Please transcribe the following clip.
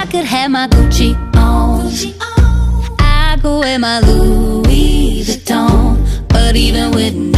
could have my Gucci on, I could wear my Louis Vuitton, but even with